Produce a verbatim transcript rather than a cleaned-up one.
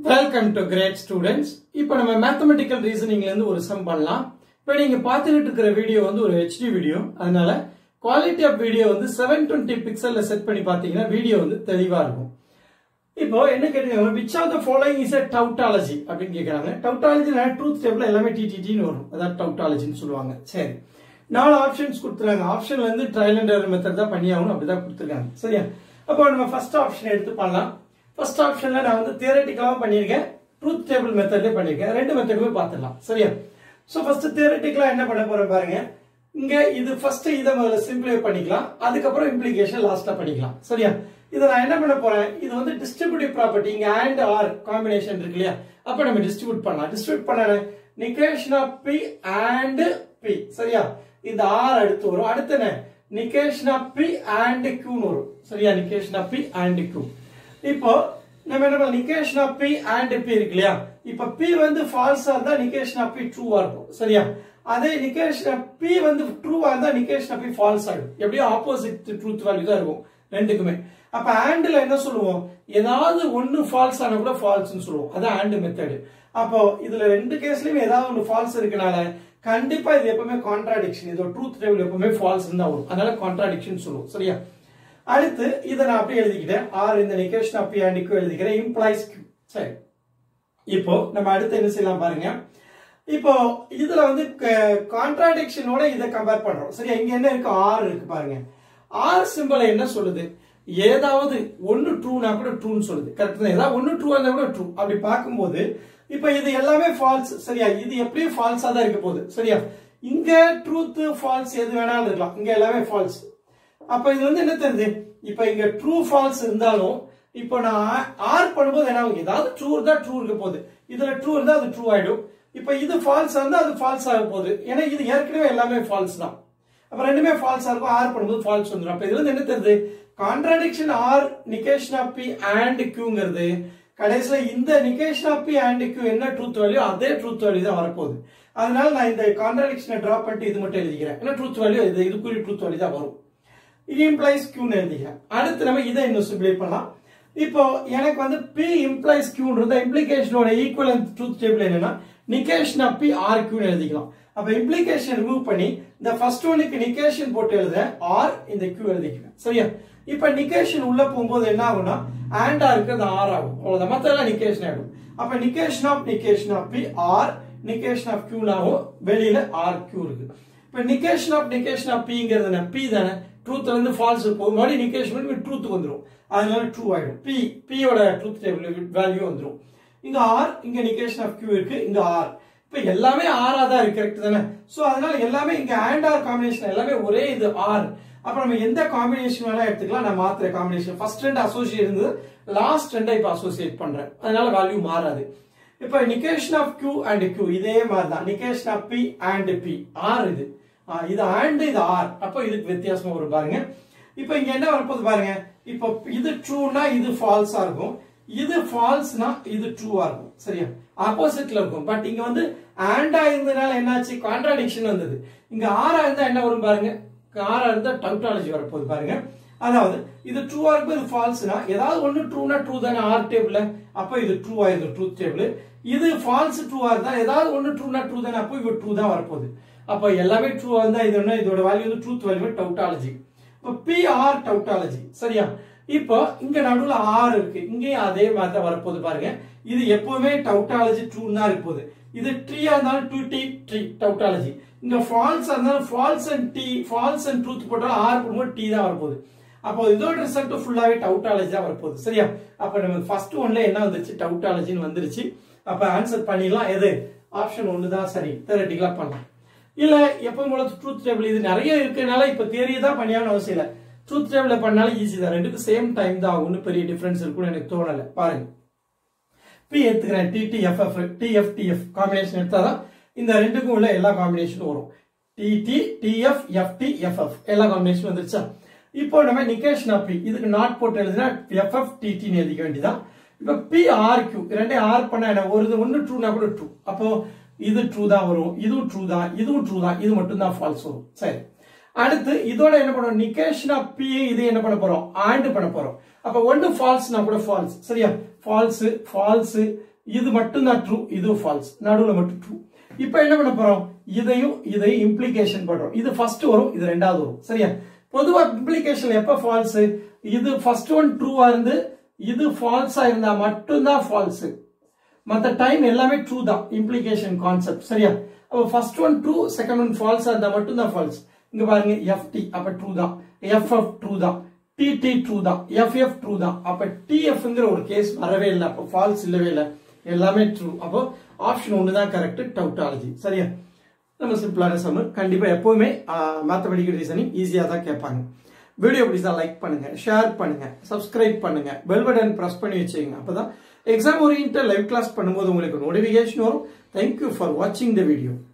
Welcome to great students. இப்போ நம்ம mathematical reasoningல இருந்து ஒரு sum பண்ணலாம். இப்போ நீங்க பார்த்துட்டு இருக்கிற வீடியோ வந்து ஒரு H D வீடியோ. அதனால quality of video வந்து seven twenty pixelல செட் பண்ணி பார்த்தீங்கன்னா வீடியோ வந்து தெளிவா இருக்கும். இப்போ என்ன கேக்குறாங்க, which of the following is a tautology அப்படினு கேக்குறாங்க. tautologyனா truth table எல்லாமே T T T ன்னு வரும். அதான் tautologyன்னு சொல்லுவாங்க. சரி. நாலு ஆப்ஷன்ஸ் கொடுத்துறாங்க. ஆப்ஷன்ல வந்து ட்ரையல் அண்ட் எரர் மெத்தட் தான் பண்ணி ஆகணும், அப்படிதான் கொடுத்துருக்காங்க. சரியா? அப்போ நம்ம ஃபர்ஸ்ட் ஆப்ஷன் எடுத்து பண்ணலாம். ஃபர்ஸ்ட் ஆப்ஷன்ல நான் வந்து தியரட்டிக்கலா பண்ணிருக்கேன், ட்ரூத் டேபிள் மெத்தட்ல பண்ணிருக்கேன். ரெண்டு மெத்தடுமே பார்த்துடலாம். சரியா? சோ ஃபர்ஸ்ட் தியரட்டிக்கலா என்ன பண்ண போறோம் பாருங்க. இங்க இது ஃபர்ஸ்ட் இத முதல்ல சிம்பிளை பண்ணிக்கலாம், அதுக்கு அப்புறம் இம்ப்ளிகேஷன் லாஸ்டா பண்ணிக்கலாம். சரியா? இத நான் என்ன பண்ண போறேன், இது வந்து டிஸ்ட்ரிபியூட்டிவ் ப்ராப்பர்ட்டி. இங்க and or காம்பினேஷன் இருக்கு இல்லையா, அப்ப நம்ம டிஸ்ட்ரிபியூட் பண்ணலாம். டிஸ்ட்ரிபியூட் பண்ணானே negation of p and p. சரியா? இந்த r அடுத்து வரும். அடுத்து என்ன, negation of p and q வரும். சரியா? negation of p and q. இப்போ நம்ம என்ன பண்ணலாம், negation of p and p இருக்கு இல்லையா, இப்போ p வந்து false-ஆ இருந்தா negation of p true-ஆ இருக்கும். சரியா? அதே negation of p வந்து true-ஆ இருந்தா negation of p false ஆகும். எப்படியோ ஆப்போசிட் ட்ரூத் வேல்யூ தான் இருக்கும் ரெண்டுக்குமே. அப்ப and-ல என்ன சொல்லுவோம், ஏதாவது ஒன்னு false ஆனா கூட false-னு சொல்லுவோம். அதான் and மெத்தட். அப்போ இதுல ரெண்டு கேஸ்லயும் ஏதாவது ஒன்னு false இருக்கனால கண்டிப்பா இது எப்பவுமே கான்ட்ராடிக்ஷன். இது ட்ரூத் டேபிள் எப்பவுமே ஃபால்ஸ் தான் வரும். அதனால கான்ட்ராடிக்ஷன் சொல்லுவோம். சரியா? அடுத்து இத நான் அப்படியே எழுதிக்கிட்டேன், r இந்த negation of p and q எழுதிக்கிறேன், implies q. சரி, இப்போ நம்ம அடுத்து என்ன செய்யலாம் பாருங்க. இப்போ இதுல வந்து கான்ட்ராடிக்ஷனோட இத கம்பேர் பண்றோம். சரியா? இங்க என்ன இருக்கு, r இருக்கு பாருங்க. r சிம்பல் என்ன சொல்லுது, ஏதாவது ஒன்னு ட்ரூனா கூட ட்ரூன்னு சொல்லுது. கரெக்ட் தான். ஏதாவது ஒன்னு ட்ரூ இருந்தா கூட ட்ரூ. அப்படி பார்க்கும்போது இப்போ இது எல்லாமே ஃபால்ஸ். சரியா? இது எப்படியும் ஃபால்ஸா தான் இருக்க போகுது. சரியா? இங்க ட்ரூத் ஃபால்ஸ் எது வேணாலும் இருக்கலாம், இங்க எல்லாமே ஃபால்ஸ். அப்ப இது வந்து என்ன தெரியுது, இப்ப இங்க ட்ரூ ஃபால்ஸ் இருந்தாலும் இப்போ நான் ஆர் பண்ணும்போது என்ன ஆகும், ஏதாவது ட்ரூ இருந்தா ட்ரூ இருக்க போகுது, இதுல ட்ரூ இருந்தா அது ட்ரூ ஆயிடும். இப்ப இது ஃபால்ஸ் இருந்தா அது ஃபால்ஸ் ஆக போகுது, ஏன்னா இது ஏற்கனவே எல்லாமே ஃபால்ஸ் தான். அப்ப ரெண்டுமே ஃபால்ஸா இருக்கும், ஆர் பண்ணும்போது ஃபால்ஸ் வந்துடும். அப்ப இதுல இருந்து என்ன தெரியுது, contradiction or negation of p and qங்கிறது கடைசியில இந்த negation of p and q என்ன ட்ரூத் வேல்யூ அதே ட்ரூத் வேல்யூ தான் வரப்போகுது. அதனால நான் இந்த கான்ட்ராடிக்ஷனை டிராப் பண்ணிட்டு இது மட்டும் எழுதிக்கிறேன். ஏன்னா ட்ரூத் வேல்யூ இது இதுக்குரிய ட்ரூத் வேல்யூ தான் வரும். இது implies q ன்னு எழுதிக்கிறேன். அடுத்து நம்ம இதை இன்னும் சிம்பிளை பண்ணலாம். இப்போ எனக்கு வந்து p implies q ன்றது இம்ப்ளிகேஷனோட ஈக்குவலன்ட் ட்ரூத் டேபிள் என்னன்னா negation of p r q ன்னு எழுதிக்கலாம். அப்ப இம்ப்ளிகேஷன் ரிமூவ் பண்ணி இந்த ஃபர்ஸ்ட் ஒன்னுக்கு negation போட்டு எழுதுறேன், r இந்த q எழுதிக்கிறேன். சரியா? இப்ப negation உள்ள போகும்போது என்ன ஆகும்னா and r க்கு அது r ஆகும். அவ்வளவுதான், மத்தெல்லாம் negation ஆகும். அப்ப negation of negation of p r negation of q ஆகும், வெளியில r q இருக்கு. இப்ப negation of negation of p ங்கிறது என்ன, p தானே, ட்ரூத்ல இருந்து ஃபால்ஸ் போகும், மறுபடியும் negation பண்ணி ட்ரூத் வந்துரும். அதனால ட்ரூ ஆயிடும். p p யோட ட்ரூத் டேபிள் வேல்யூ வந்துரும். இங்க r, இங்க negation of q இருக்கு, இங்க r. இப்ப எல்லாமே r ஆ தான் இருக்கு. கரெக்ட் தானே? சோ அதனால எல்லாமே இங்க and r காம்பினேஷன் எல்லாமே ஒரே இது r. அப்ப நம்ம எந்த காம்பினேஷன் வேணா எடுத்துக்கலாம். நான் மாத்திர காம்பினேஷன் ஃபர்ஸ்ட் ரெண்டு அசோசியேட் இருந்தது, லாஸ்ட் ரெண்டை இப்ப அசோசியேட் பண்றேன். அதனால வேல்யூ மாறாது. இப்ப negation of q and q இதே மாதிரி தான், negation of p and p r இது இது and இது r. அப்ப இதுக்கு வித்தியாசமா வரும் பாருங்க. இப்ப இங்க என்ன வரப்போகுது பாருங்க. இப்ப இது ட்ரூனா இது ஃபால்ஸா இருக்கும், இது ஃபால்ஸ்னா இது ட்ரூவா இருக்கும். சரியா? ஆப்போசிட்ல இருக்கும். பட் இங்க வந்து and ஆ இருந்தனால என்னாச்சு, கான்ட்ராடிக்ஷன் வந்தது. இங்க r ஆ இருந்தா என்ன வரும் பாருங்க, r ஆ இருந்தா டவுட்டாலஜி வரப்போகுது பாருங்க. அதாவது இது ட்ரூவா இருக்கும், இது ஃபால்ஸ்னா ஏதாவது ஒன்னு ட்ரூனா ட்ரூ தானே r டேபிள்ல, அப்ப இது ட்ரூ ஆயிருது ட்ரூத் டேபிள். இது ஃபால்ஸ் ட்ரூவா இருந்தா ஏதாவது ஒன்னு ட்ரூனா ட்ரூ தானே, அப்போ இது ட்ரூ தான் வரப்போகுது. அப்ப எல்லாமே ட்ரூவா இருந்தா இது என்ன, இதோட வேல்யூ வந்து ட்ரூத் வேல்யூ டவுட்டாலஜி. இப்ப p r டவுட்டாலஜி. சரியா? இப்போ இங்க நடுவுல r இருக்கு, இங்கேயும் அதே மாதிரி தான் வரப்போகுது பாருங்க. இது எப்பவுமே டவுட்டாலஜி ட்ரூ தான் இருப்போகுது. இது ட்ரீயா இருந்தாலும் டூ டி ட்ரீ டவுட்டாலஜி. இங்க ஃபால்ஸ் இருந்தாலும் false and T, false and truth போட்டாலும் r போடும்போது டி தான் வரப்போகுது. அப்போ இதோட ரிசல்ட் ஃபுல்லாவே டவுட்டாலஜி தான் வரப்போகுது. சரியா? அப்ப நம்ம ஃபர்ஸ்ட் ஒன்ல என்ன வந்துருச்சு, டவுட்டாலஜின்னு வந்துருச்சு. அப்ப ஆன்சர் பண்ணிடலாம். எது, ஆப்ஷன் ஒன்னு தான் சரி. தியரட்டிக்கலா பண்ணலாம். இல்ல எப்பவும் போல ட்ரூத் டேபிள் இது நிறைய இருக்கனால இப்ப தியரியை தான் பண்ணியான்னு அவசியம் இல்ல, ட்ரூத் டேபிள்ல பண்ணாலும் ஈஸி தான். ரெண்டுக்கு சேம் டைம் தான் ஆகும், ஒன்னும் பெரிய டிஃபரன்ஸ் இருக்குன்னு எனக்கு தோணல. பாருங்க, p எடுத்துக்கிறேன், tt ff tf tf combination எடுத்தாதான் இந்த ரெண்டுக்கும் உள்ள எல்லா காம்பினேஷனும் வரும். tt tf ft ff எல்லா காம்பினேஷன் வந்துருச்சா? இப்போ நம்ம negation of p இதுக்கு நாட் போட்டு எழுதினா ff tt ன்னு எழுதிக்க வேண்டியதான். இப்ப p r q ரெண்டே r பண்ணா என்ன, ஒரு ஒன்னு ட்ரூனா கூட ட்ரூ, அப்போ இது ட்ரூ தான் வரும், இதுவும் ட்ரூ தான், இதுவும் ட்ரூ தான், இது மட்டும் தான் ஃபால்ஸ் வரும். சரி, அடுத்து இதோட என்ன பண்ணுவோம், negation of p இது என்ன பண்ண போறோம், and பண்ண போறோம். அப்ப ஒன்னு ஃபால்ஸ்னா கூட ஃபால்ஸ். சரியா? ஃபால்ஸ் ஃபால்ஸ் இது மட்டும் தான் ட்ரூ, இது ஃபால்ஸ், நடுவுல மட்டும் ட்ரூ. இப்போ என்ன பண்ண போறோம், இதையும் இதையும் இம்ப்ளிகேஷன் பண்றோம். இது ஃபர்ஸ்ட் வரும், இது ரெண்டாவது வரும். சரியா? பொதுவா இம்ப்ளிகேஷன் எப்ப ஃபால்ஸ், இது ஃபர்ஸ்ட் ஒன் ட்ரூவா இருந்து இது ஃபால்ஸா இருந்தா மட்டும்தான் ஃபால்ஸ். மத்த டைம் எல்லாமே ட்ரூ தான் இம்ப்ளிகேஷன் கான்செப்ட். சரியா? அப்ப first one true, second one ஃபால்ஸா இருந்தா மட்டும்தான் ஃபால்ஸ். இங்க பாருங்க எஃப்டி அப்ப ட்ரூ தான், எஃப்எஃப் ட்ரூ தான், டிடி ட்ரூ தான், எஃப்எஃப் ட்ரூ தான். அப்ப டிஎஃப்ங்கிற ஒரு கேஸ் வரவே இல்லை, அப்ப ஃபால்ஸ் இல்லவே இல்லை, எல்லாமே ட்ரூ. அப்போ ஆப்ஷன் ஒன்று தான் கரெக்ட், டவுட்டாலஜி. சரியா? நம்ம சிம்பிளான சம்மர். கண்டிப்பா எப்பவுமே மேத்தமெட்டிக்கல் ரீசனிங் ஈஸியா தான் கேட்பாங்க. வீடியோ பிடிச்சா லைக் பண்ணுங்க, ஷேர் பண்ணுங்க, சப்ஸ்கிரைப் பண்ணுங்க, பெல் பட்டன் பிரஸ் பண்ணி வச்சுங்க. அப்பதான் எக்ஸாம் ஓரியன்டட் லைவ் கிளாஸ் பண்ணும்போது உங்களுக்கு நோட்டிபிகேஷன் வரும். தேங்க்யூ ஃபார் வாட்சிங் த வீடியோ.